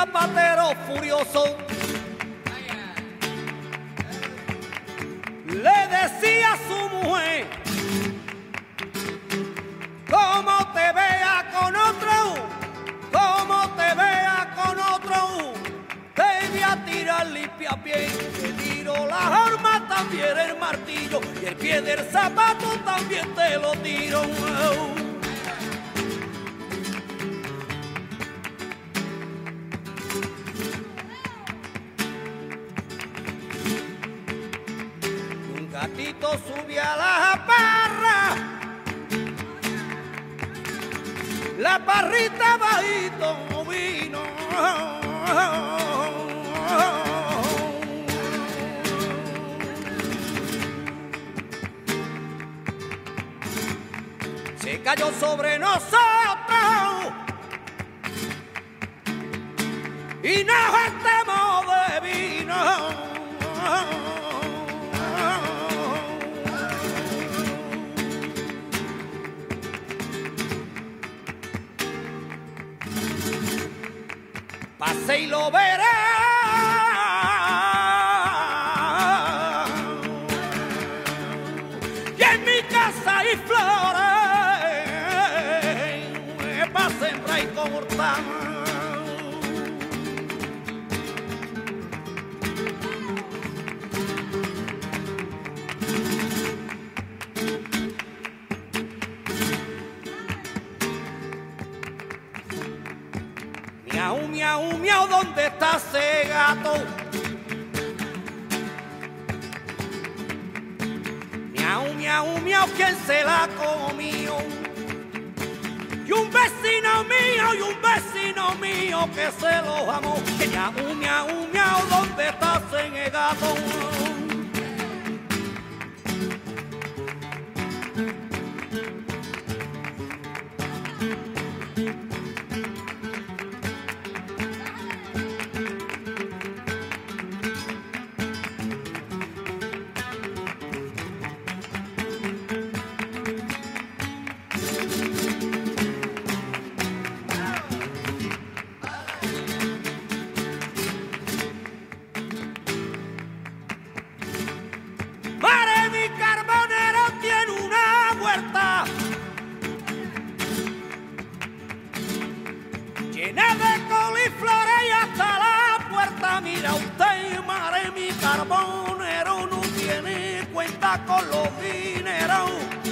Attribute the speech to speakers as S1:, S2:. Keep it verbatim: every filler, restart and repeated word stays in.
S1: zapatero furioso le decía a su mujer: como te vea con otro, como te vea con otro, te voy a tirar limpia a pie. Te tiro la arma, también el martillo, y el pie del zapato también te lo tiro. Un gatito sube a la parra, la parrita bajito vino. Se cayó sobre nosotros y nos estamos de vino. Pase y lo verá. Y en mi casa hay flores para sembrar y cortar. Miau, miau, miau, ¿dónde está ese gato? Miau, miau, miau, ¿quién se la comió? Y un vecino mío, y un vecino mío que se lo amó. Miau, miau, miau, ¿dónde está ese gato? Llena de coliflores y hasta la puerta. Mira usted, madre, mi carbonero no tiene cuenta con los dineros.